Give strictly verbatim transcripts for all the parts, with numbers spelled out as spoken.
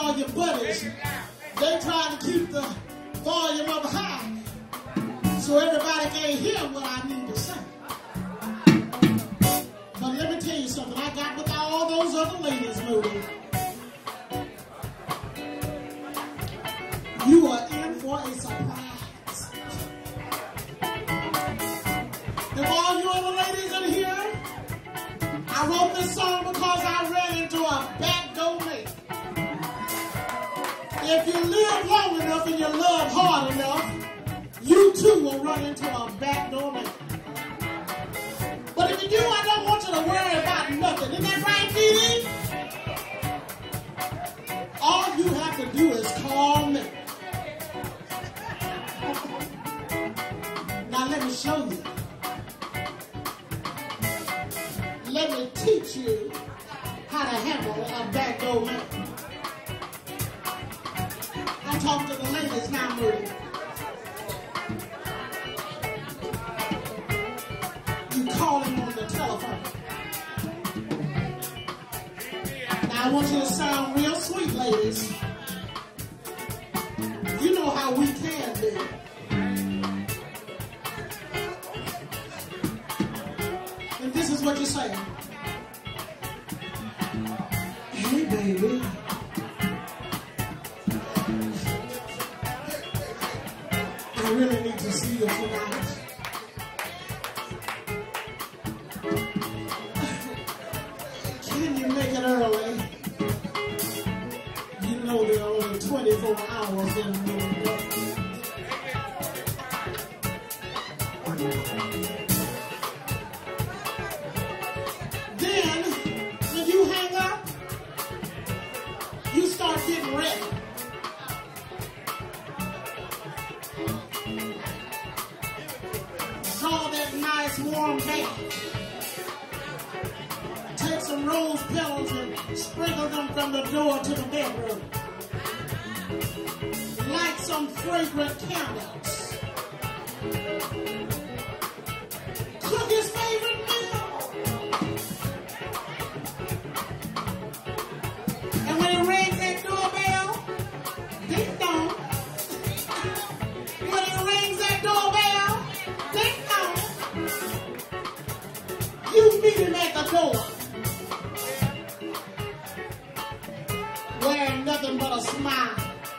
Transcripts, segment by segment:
all your buddies, they trying to keep the volume up high so everybody can hear what I need to say. But let me tell you something. I got with all those other ladies moving. You are in for a surprise. And all you other ladies in here, I wrote this song because I ran into a backdoor man. If you live long enough and you love hard enough, you too will run into a backdoor man. But if you do, I don't want you to worry about nothing. Isn't that right, Dee Dee? All you have to do is call me. Now let me show you. Let me teach you how to handle a backdoor man. I talk to the ladies now, Moody. You call him on the telephone. Now I want you to sound real sweet, ladies. You know how we can be. And this is what you say. Hey, baby. I really need to see you tonight. Can you make it early? You know there are only twenty-four hours in the day. Then, when you hang up, you start getting ready. Draw that nice warm bath. Take some rose petals and sprinkle them from the door to the bedroom. Light some fragrant candles. Cook his favorite meal. And when he rings that doorbell, ding dong. When he rings that doorbell, ding dong. You meet him at the door. Wearing nothing but a smile.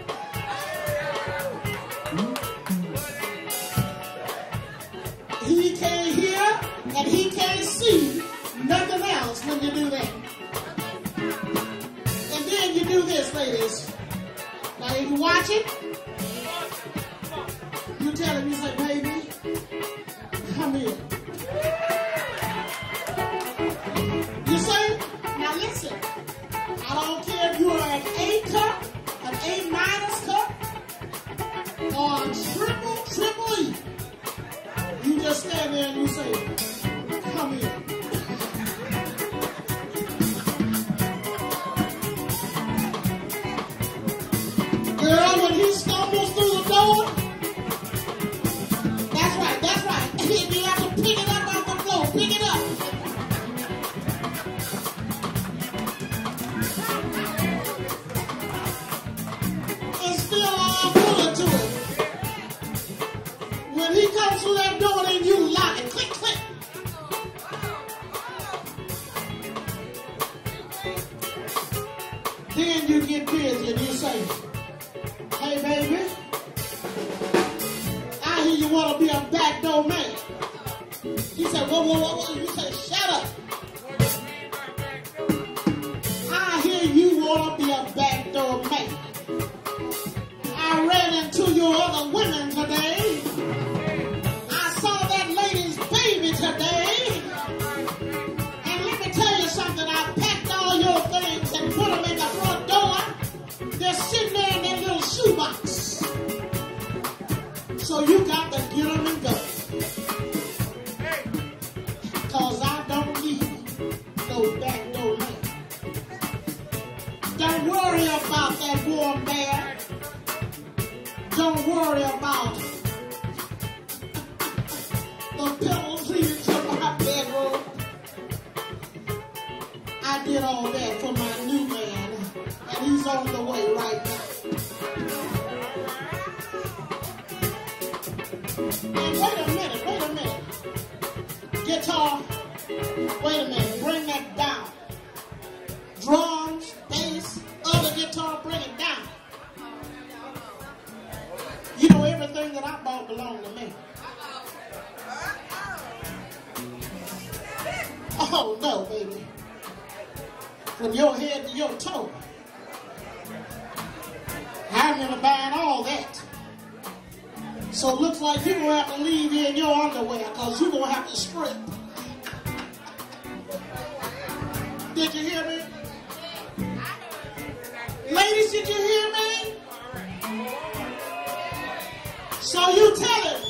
He can't hear and he can't see nothing else when you do that. And then you do this, ladies. Now if you watch it, you tell him, you say, baby, come here. You say, now listen, I don't care if you're an A cup, an A minus cup, or a triple, triple E. You just stand there and you say, come here. Girl, when he stumbles through the door, that's right, that's right. You have to pick it up off the floor, pick it up. It's still all full to it. When he comes through that door, then you lock it. Click, click. Then you get busy and you say, hey, baby, I hear you want to be a backdoor man. You say, whoa, whoa, whoa, whoa. You say, shut up. I hear you want to be a backdoor man. I ran into your other women today. I saw that lady's baby today. And let me tell you something. I packed all your things and put them in the front door. They're sitting there in that little shoebox. So you got to get them and go. Because I don't need no backdoor man. Don't worry about that warm bed. Don't worry about the pillows leading to my bedroom. I did all that for my new man, and he's on the way right And wait a minute, wait a minute. Guitar, wait a minute, bring that down. Drums, bass, other guitar, bring it down. You know, everything that I bought belonged to me. Oh, no, baby. From your head to your toe. I remember buying all that. So it looks like you're going to have to leave here in your underwear because you're going to have to strip. Did you hear me? Ladies, did you hear me? So you tell him.